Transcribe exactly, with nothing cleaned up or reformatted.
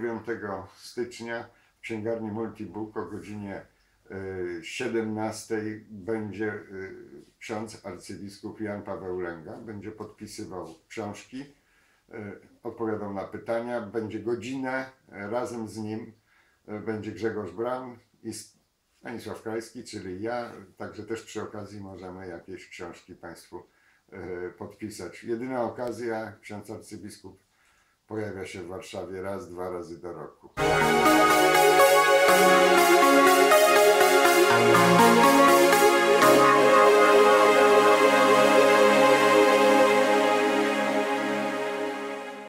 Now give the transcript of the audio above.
dziewiątego stycznia w księgarni Multibook o godzinie siedemnastej będzie ksiądz arcybiskup Jan Paweł Lęga, będzie podpisywał książki, odpowiadał na pytania, będzie godzinę, razem z nim będzie Grzegorz Braun i Stanisław Krajski, czyli ja, także też przy okazji możemy jakieś książki Państwu podpisać. Jedyna okazja, ksiądz arcybiskup pojawia się w Warszawie raz, dwa razy do roku.